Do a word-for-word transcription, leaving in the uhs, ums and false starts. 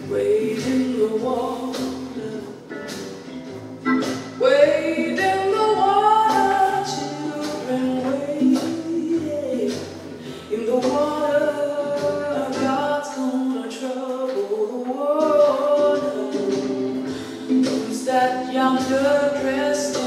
Wade in the water, wade in the water, children, wade in the water. God's gonna trouble the water. Who's that yonder dressed